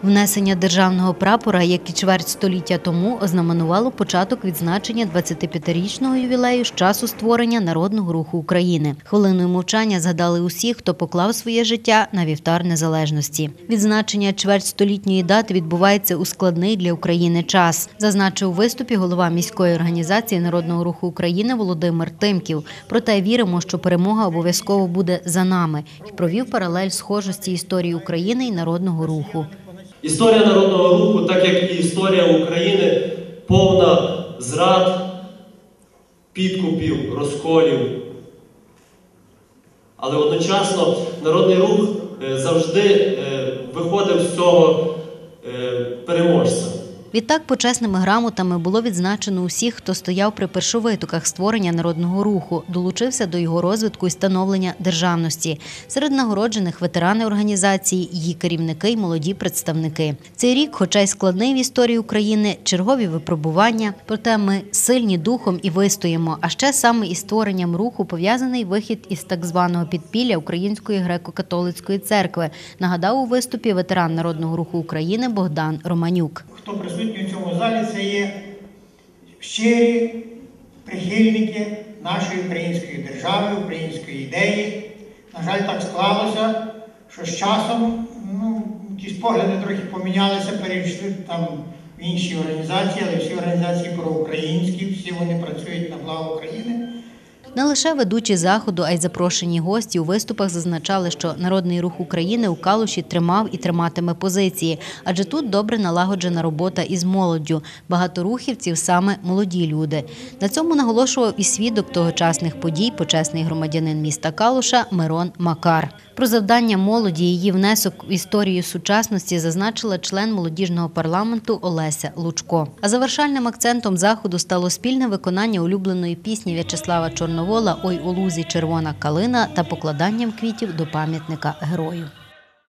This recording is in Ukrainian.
Внесення державного прапора, як і чверть століття тому, ознаменувало початок відзначення 25-річного ювілею з часу створення Народного руху України. Хвилиною мовчання згадали усіх, хто поклав своє життя на вівтар незалежності. Відзначення чвертьстолітньої дати відбувається у складний для України час, зазначив у виступі голова міської організації Народного руху України Володимир Тимків. Проте віримо, що перемога обов'язково буде за нами, і провів паралель схожості історії України і Народного руху. Історія Народного руху, так як і історія України, повна зрад, підкупів, розколів. Але одночасно Народний рух завжди виходив з цього переможцем. Відтак, почесними грамотами було відзначено усіх, хто стояв при першовитоках створення Народного руху, долучився до його розвитку і становлення державності. Серед нагороджених ветерани організації, її керівники й молоді представники. Цей рік, хоча й складний в історії України, чергові випробування, проте ми сильні духом і вистоїмо. А ще саме із створенням руху пов'язаний вихід із так званого підпілля Української греко-католицької церкви, нагадав у виступі ветеран Народного руху України Богдан Романюк. Хто присутній у цьому залі, це є щирі прихильники нашої української держави, української ідеї. На жаль, так склалося, що з часом якісь погляди трохи помінялися, перейшли там в інші організації, але всі організації проукраїнські, всі вони працюють на благо України. Не лише ведучі заходу, а й запрошені гості у виступах зазначали, що Народний рух України у Калуші тримав і триматиме позиції, адже тут добре налагоджена робота із молоддю. Багато рухівців – саме молоді люди. На цьому наголошував і свідок тогочасних подій, почесний громадянин міста Калуша Мирон Макар. Про завдання молоді і її внесок в історію сучасності зазначила член молодіжного парламенту Олеся Лучко. А завершальним акцентом заходу стало спільне виконання улюбленої пісні В'ячеслава Чорновола «Ой у лузі червона калина» та покладанням квітів до пам'ятника герою.